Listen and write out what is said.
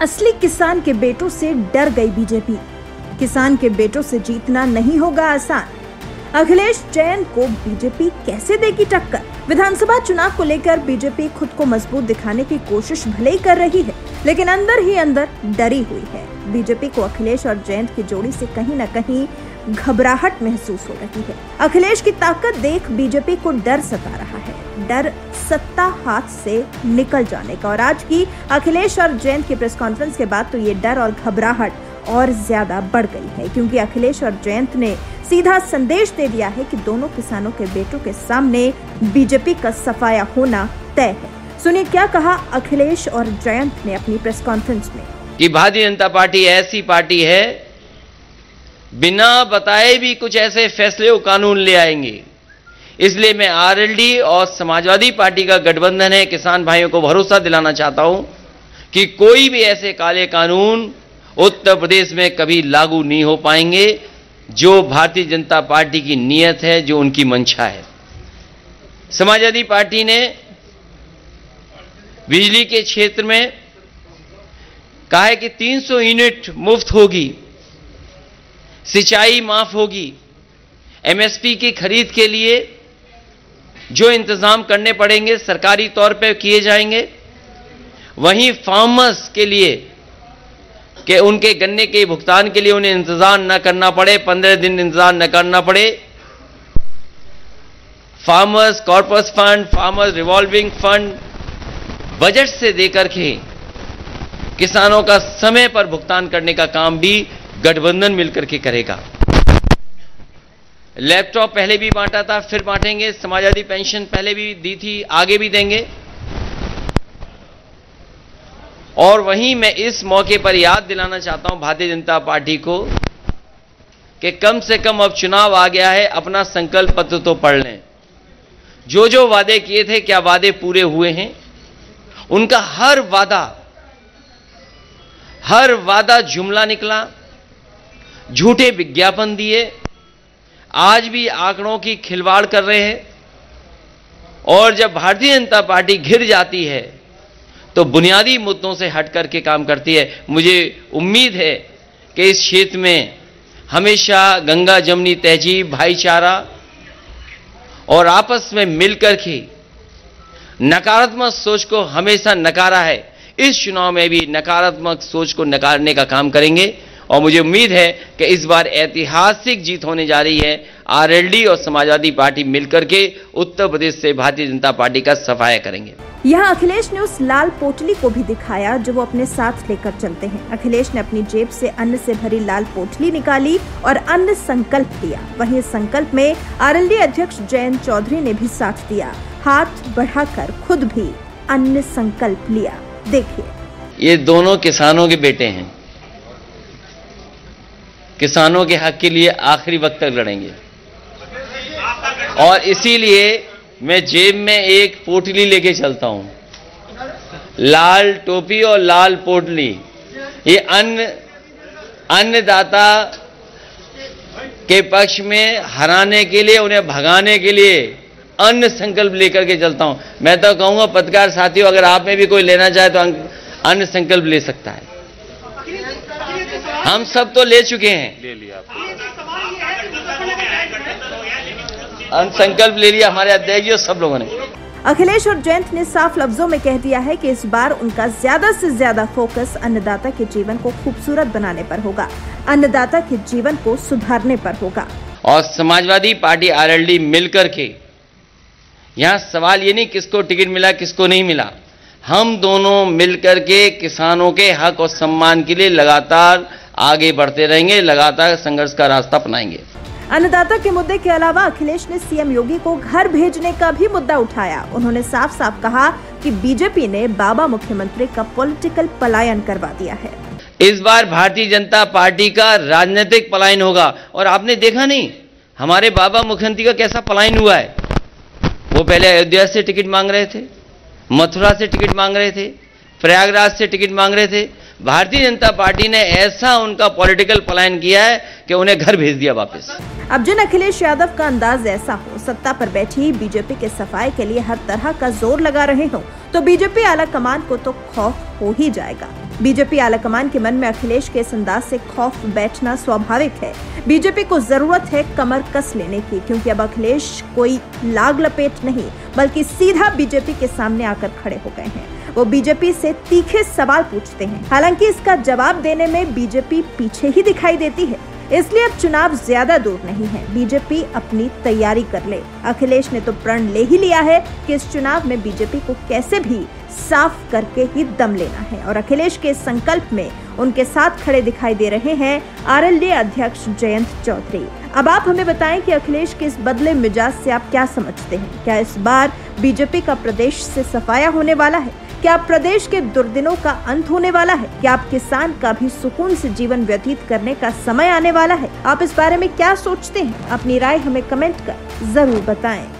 असली किसान के बेटों से डर गई बीजेपी। किसान के बेटों से जीतना नहीं होगा आसान। अखिलेश जैन को बीजेपी कैसे देगी टक्कर? विधानसभा चुनाव को लेकर बीजेपी खुद को मजबूत दिखाने की कोशिश भले ही कर रही है, लेकिन अंदर ही अंदर डरी हुई है। बीजेपी को अखिलेश और जयंत की जोड़ी से कहीं न कहीं घबराहट महसूस हो रही है। अखिलेश की ताकत देख बीजेपी को डर सता रहा है, डर सत्ता हाथ से निकल जाने का। और आज की अखिलेश और जयंत की प्रेस कॉन्फ्रेंस के बाद तो ये डर और घबराहट और ज्यादा बढ़ गई है, क्योंकि अखिलेश और जयंत ने सीधा संदेश दे दिया है कि दोनों किसानों के बेटों के सामने बीजेपी का सफाया होना तय है। सुनिए क्या कहा अखिलेश और जयंत ने अपनी प्रेस कॉन्फ्रेंस में। कि भारतीय जनता पार्टी ऐसी पार्टी है, बिना बताए भी कुछ ऐसे फैसले और कानून ले आएंगे। इसलिए मैं आरएलडी और समाजवादी पार्टी का गठबंधन है, किसान भाइयों को भरोसा दिलाना चाहता हूं कि कोई भी ऐसे काले कानून उत्तर प्रदेश में कभी लागू नहीं हो पाएंगे, जो भारतीय जनता पार्टी की नीयत है, जो उनकी मंशा है। समाजवादी पार्टी ने बिजली के क्षेत्र में कहा है कि 300 यूनिट मुफ्त होगी, सिंचाई माफ होगी, एमएसपी की खरीद के लिए जो इंतजाम करने पड़ेंगे सरकारी तौर पर किए जाएंगे। वहीं फार्मर्स के लिए कि उनके गन्ने के भुगतान के लिए उन्हें इंतजार न करना पड़े, 15 दिन इंतजार न करना पड़े। Farmers corpus fund, farmers revolving fund budget से देकर के किसानों का समय पर भुगतान करने का काम भी गठबंधन मिलकर के करेगा। लैपटॉप पहले भी बांटा था, फिर बांटेंगे। समाजवादी पेंशन पहले भी दी थी, आगे भी देंगे। और वहीं मैं इस मौके पर याद दिलाना चाहता हूं भारतीय जनता पार्टी को कि कम से कम अब चुनाव आ गया है, अपना संकल्प पत्र तो पढ़ लें। जो जो वादे किए थे, क्या वादे पूरे हुए हैं? उनका हर वादा जुमला निकला, झूठे विज्ञापन दिए, आज भी आंकड़ों की खिलवाड़ कर रहे हैं। और जब भारतीय जनता पार्टी घिर जाती है तो बुनियादी मुद्दों से हट करके काम करती है। मुझे उम्मीद है कि इस क्षेत्र में हमेशा गंगा जमनी तहजीब, भाईचारा और आपस में मिलकर के नकारात्मक सोच को हमेशा नकारा है। इस चुनाव में भी नकारात्मक सोच को नकारने का काम करेंगे। और मुझे उम्मीद है कि इस बार ऐतिहासिक जीत होने जा रही है। आरएलडी और समाजवादी पार्टी मिलकर के उत्तर प्रदेश से भारतीय जनता पार्टी का सफाया करेंगे। यहाँ अखिलेश ने उस लाल पोटली को भी दिखाया जो वो अपने साथ लेकर चलते हैं। अखिलेश ने अपनी जेब से अन्न से भरी लाल पोटली निकाली और अन्न संकल्प लिया। वहीं संकल्प में आरएलडी अध्यक्ष जयंत चौधरी ने भी साथ दिया, हाथ बढ़ाकर खुद भी अन्न संकल्प लिया। देखिए, ये दोनों किसानों के बेटे हैं, किसानों के हक के लिए आखिरी वक्त तक लड़ेंगे। और इसीलिए मैं जेब में एक पोटली लेके चलता हूं, लाल टोपी और लाल पोटली। ये अन्नदाता के पक्ष में हराने के लिए, उन्हें भगाने के लिए अन्न संकल्प लेकर के चलता हूं। मैं तो कहूंगा पत्रकार साथियों, अगर आप में भी कोई लेना चाहे तो अन्न संकल्प ले सकता है। हम सब तो ले चुके हैं, ले लिया, संकल्प ले लिया हमारे अध्यक्ष और सब लोगों ने। अखिलेश और जयंत ने साफ लफ्जों में कह दिया है कि इस बार उनका ज्यादा से ज्यादा फोकस अन्नदाता के जीवन को खूबसूरत बनाने पर होगा, अन्नदाता के जीवन को सुधारने पर होगा। और समाजवादी पार्टी आरएलडी मिलकर के, यहाँ सवाल ये नहीं किसको टिकट मिला किसको नहीं मिला, हम दोनों मिलकर के किसानों के हक और सम्मान के लिए लगातार आगे बढ़ते रहेंगे, लगातार संघर्ष का रास्ता अपनाएंगे। अन्नदाता के मुद्दे के अलावा अखिलेश ने सीएम योगी को घर भेजने का भी मुद्दा उठाया। उन्होंने साफ साफ कहा कि बीजेपी ने बाबा मुख्यमंत्री का पॉलिटिकल पलायन करवा दिया है। इस बार भारतीय जनता पार्टी का राजनीतिक पलायन होगा। और आपने देखा नहीं हमारे बाबा मुख्यमंत्री का कैसा पलायन हुआ है। वो पहले अयोध्या से टिकट मांग रहे थे, मथुरा से टिकट मांग रहे थे, प्रयागराज से टिकट मांग रहे थे। भारतीय जनता पार्टी ने ऐसा उनका पॉलिटिकल पलायन किया है कि उन्हें घर भेज दिया वापस। अब जिन अखिलेश यादव का अंदाज ऐसा हो, सत्ता पर बैठी बीजेपी के सफाई के लिए हर तरह का जोर लगा रहे हो, तो बीजेपी आला कमान को तो खौफ हो ही जाएगा। बीजेपी आलाकमान के मन में अखिलेश के इस अंदाज से खौफ बैठना स्वाभाविक है। बीजेपी को जरूरत है कमर कस लेने की, क्योंकि अब अखिलेश कोई लाग लपेट नहीं बल्कि सीधा बीजेपी के सामने आकर खड़े हो गए हैं। वो बीजेपी से तीखे सवाल पूछते हैं। हालांकि इसका जवाब देने में बीजेपी पीछे ही दिखाई देती है, इसलिए अब चुनाव ज्यादा दूर नहीं है। बीजेपी अपनी तैयारी कर ले। अखिलेश ने तो प्रण ले ही लिया है कि इस चुनाव में बीजेपी को कैसे भी साफ करके ही दम लेना है, और अखिलेश के संकल्प में उनके साथ खड़े दिखाई दे रहे हैं आरएलडी अध्यक्ष जयंत चौधरी। अब आप हमें बताएं कि अखिलेश के इस बदले मिजाज से आप क्या समझते हैं? क्या इस बार बीजेपी का प्रदेश से सफाया होने वाला है? क्या प्रदेश के दुर्दिनों का अंत होने वाला है? क्या आप किसान का भी सुकून से जीवन व्यतीत करने का समय आने वाला है? आप इस बारे में क्या सोचते हैं? अपनी राय हमें कमेंट कर जरूर बताएं।